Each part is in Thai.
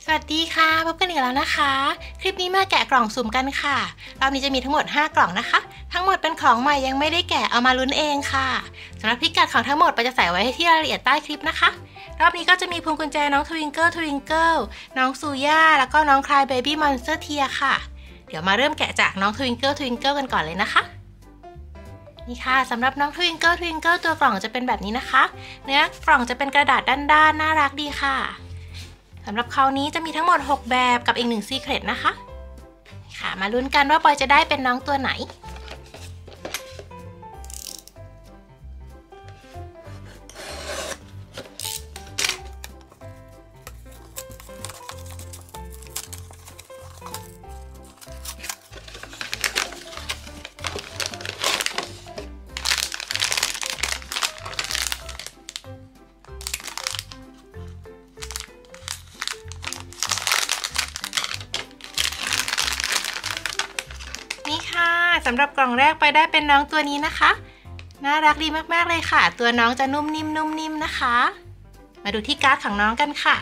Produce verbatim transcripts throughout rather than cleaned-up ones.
สวัสดีค่ะพบกันอีกแล้วนะคะคลิปนี้มาแกะกล่องสุ่มกันค่ะรอบนี้จะมีทั้งหมดห้ากล่องนะคะทั้งหมดเป็นของใหม่ยังไม่ได้แกะเอามาลุ้นเองค่ะสำหรับพิกัดของทั้งหมดเราจะใส่ไว้ให้ที่รายละเอียดใต้คลิปนะคะรอบนี้ก็จะมีพวงกุญแจน้องทวิงเกิลทวิงเกิลน้องซูย่าแล้วก็น้องคลายเบบี้มอนสเตอร์เทียค่ะเดี๋ยวมาเริ่มแกะจากน้องทวิงเกิลทวิงเกิลกันก่อนเลยนะคะนี่ค่ะสำหรับน้องทวิงเกิลทวิงเกิลตัวกล่องจะเป็นแบบนี้นะคะเนื้อกล่องจะเป็นกระดาษด้านๆน่ารักดีค่ะสำหรับคราวนี้จะมีทั้งหมดหกแบบกับอีกหนึ่งซีเคร็ตนะคะค่ะมาลุ้นกันว่าปอยจะได้เป็นน้องตัวไหนนี่ค่ะสำหรับกล่องแรกไปได้เป็นน้องตัวนี้นะคะน่ารักดีมากๆเลยค่ะตัวน้องจะนุ่มนิ่มนุ่มนิ่มนะคะมาดูที่การ์ดของน้องกันค่ะ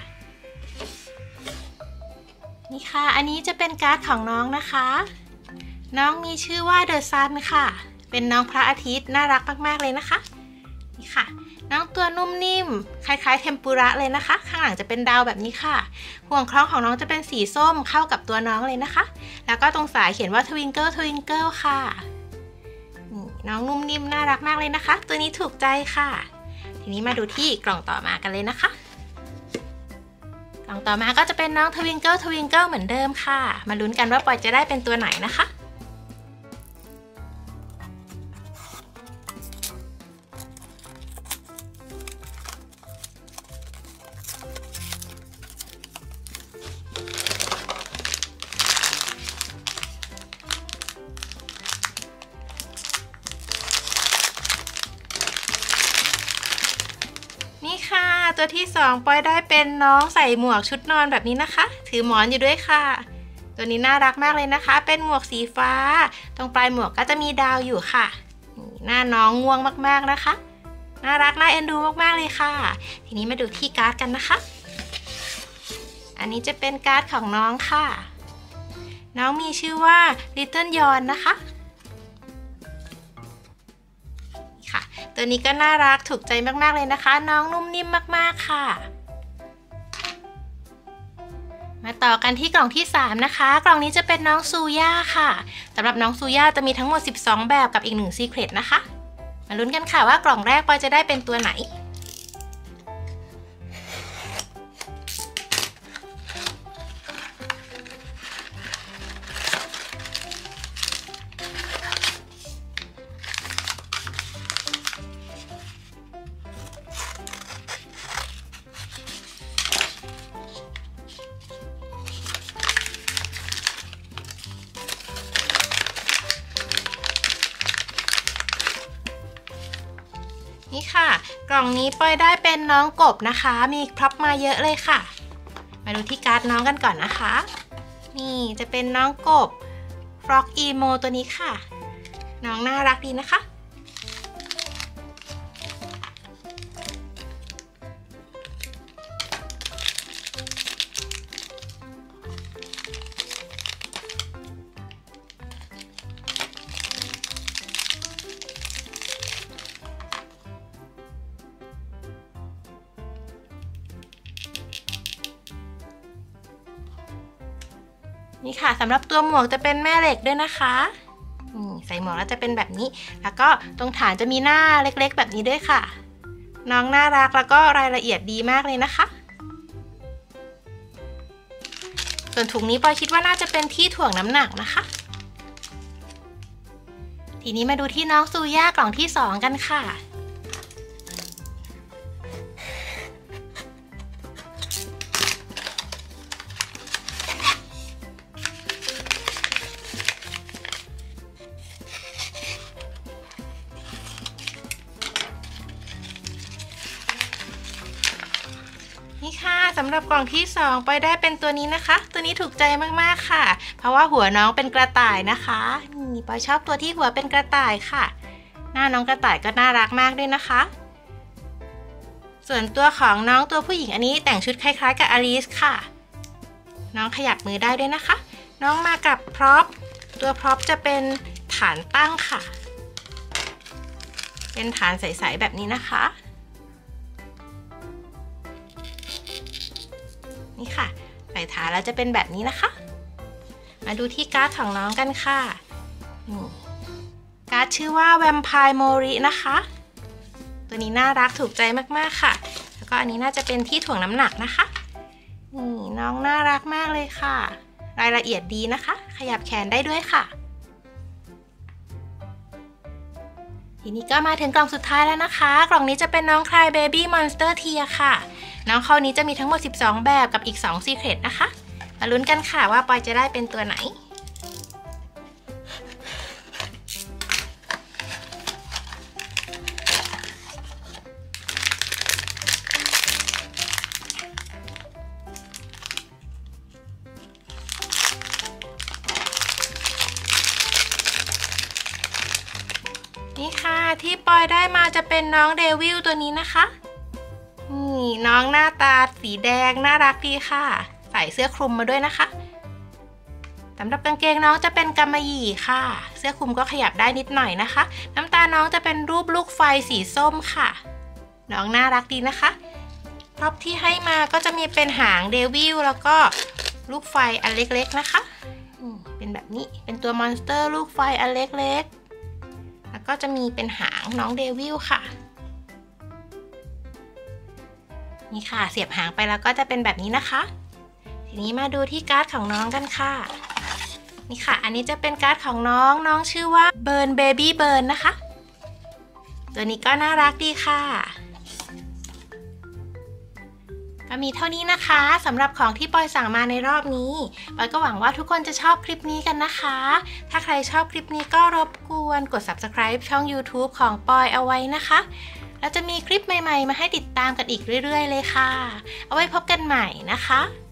นี่ค่ะอันนี้จะเป็นการ์ดของน้องนะคะน้องมีชื่อว่าเดอะซันค่ะเป็นน้องพระอาทิตย์น่ารักมากๆเลยนะคะนี่ค่ะน้องตัวนุ่มนิ่มคล้ายๆเทมปุระเลยนะคะข้างหลังจะเป็นดาวแบบนี้ค่ะห่วงคล้องของน้องจะเป็นสีส้มเข้ากับตัวน้องเลยนะคะแล้วก็ตรงสายเขียนว่าทวิงเกิลทวิงเกิลค่ะน้องนุ่มนิ่มน่ารักมากเลยนะคะตัวนี้ถูกใจค่ะทีนี้มาดูที่กล่องต่อมากันเลยนะคะกล่องต่อมาก็จะเป็นน้องทวิงเกิลทวิงเกิลเหมือนเดิมค่ะมาลุ้นกันว่าปอยจะได้เป็นตัวไหนนะคะนี่ค่ะตัวที่สองปอยได้เป็นน้องใส่หมวกชุดนอนแบบนี้นะคะถือหมอนอยู่ด้วยค่ะตัวนี้น่ารักมากเลยนะคะเป็นหมวกสีฟ้าตรงปลายหมวกก็จะมีดาวอยู่ค่ะหน้าน้องง่วงมากๆนะคะน่ารักน่าเอ็นดูมากๆเลยค่ะทีนี้มาดูที่การ์ดกันนะคะอันนี้จะเป็นการ์ดของน้องค่ะน้องมีชื่อว่า Little Yon นะคะตัวนี้ก็น่ารักถูกใจมากๆเลยนะคะน้องนุ่มนิ่มมากๆค่ะมาต่อกันที่กล่องที่สามนะคะกล่องนี้จะเป็นน้องซูย่าค่ะสำหรับน้องซูย่าจะมีทั้งหมดสิบสองแบบกับอีกหนึ่งซีเคร็ตนะคะมาลุ้นกันค่ะว่ากล่องแรกปอยจะได้เป็นตัวไหนนี่ค่ะกล่องนี้ปอยได้เป็นน้องกบนะคะมีพร็อพมาเยอะเลยค่ะมาดูที่การ์ดน้องกันก่อนนะคะนี่จะเป็นน้องกบฟร็อกอีโมตัวนี้ค่ะน้องน่ารักดีนะคะนี่ค่ะสำหรับตัวหมวกจะเป็นแม่เหล็กด้วยนะคะใส่หมวกแล้วจะเป็นแบบนี้แล้วก็ตรงฐานจะมีหน้าเล็กๆแบบนี้ด้วยค่ะน้องน่ารักแล้วก็รายละเอียดดีมากเลยนะคะส่วนถุงนี้ปอยคิดว่าน่าจะเป็นที่ถ่วงน้ำหนักนะคะทีนี้มาดูที่น้องซูย่ากล่องที่สองกันค่ะนี่ค่ะสำหรับกล่องที่สองปอยได้เป็นตัวนี้นะคะตัวนี้ถูกใจมากๆค่ะเพราะว่าหัวน้องเป็นกระต่ายนะคะนี่ปอยชอบตัวที่หัวเป็นกระต่ายค่ะหน้าน้องกระต่ายก็น่ารักมากด้วยนะคะ ส่วนตัวของน้องตัวผู้หญิงอันนี้แต่งชุดคล้ายๆกับอลิซค่ะน้องขยับมือได้ด้วยนะคะน้องมากับพร็อพตัวพร็อพจะเป็นฐานตั้งค่ะเป็นฐานใสๆแบบนี้นะคะนี่ค่ะใส่ฐานแล้วจะเป็นแบบนี้นะคะมาดูที่การ์ดของน้องกันค่ะการ์ดชื่อว่าแวมไพร์โมรินะคะตัวนี้น่ารักถูกใจมากๆค่ะแล้วก็อันนี้น่าจะเป็นที่ถ่วงน้ำหนักนะคะนี่น้องน่ารักมากเลยค่ะรายละเอียดดีนะคะขยับแขนได้ด้วยค่ะทีนี้ก็มาถึงกล่องสุดท้ายแล้วนะคะกล่องนี้จะเป็นน้อง Cry Baby Monster Tear ค่ะน้องเขานี้จะมีทั้งหมดสิบสองแบบกับอีกสอง Secret นะคะมาลุ้นกันค่ะว่าปอยจะได้เป็นตัวไหนนี่ค่ะที่ปอยได้มาจะเป็นน้องเดวิลตัวนี้นะคะนี่น้องหน้าตาสีแดงน่ารักดีค่ะใส่เสื้อคลุมมาด้วยนะคะสำหรับกางเกงน้องจะเป็นกำมะหยี่ค่ะเสื้อคลุมก็ขยับได้นิดหน่อยนะคะน้ำตาน้องจะเป็นรูปลูกไฟสีส้มค่ะน้องน่ารักดีนะคะพร็อพที่ให้มาก็จะมีเป็นหางเดวิลแล้วก็ลูกไฟอันเล็กๆนะคะเป็นแบบนี้เป็นตัวมอนสเตอร์ลูกไฟอันเล็กๆแล้วก็จะมีเป็นหางน้องเดวิลค่ะนี่ค่ะเสียบหางไปแล้วก็จะเป็นแบบนี้นะคะทีนี้มาดูที่การ์ดของน้องกันค่ะนี่ค่ะอันนี้จะเป็นการ์ดของน้องน้องชื่อว่าเบิร์นเบบี้เบิร์นนะคะตัวนี้ก็น่ารักดีค่ะก็มีเท่านี้นะคะสำหรับของที่ปอยสั่งมาในรอบนี้ปอยก็หวังว่าทุกคนจะชอบคลิปนี้กันนะคะถ้าใครชอบคลิปนี้ก็รบกวนกด ซับสไครบ์ ช่อง ยูทูบ ของปอยเอาไว้นะคะแล้วจะมีคลิปใหม่ๆมาให้ติดตามกันอีกเรื่อยๆเลยค่ะเอาไว้พบกันใหม่นะคะ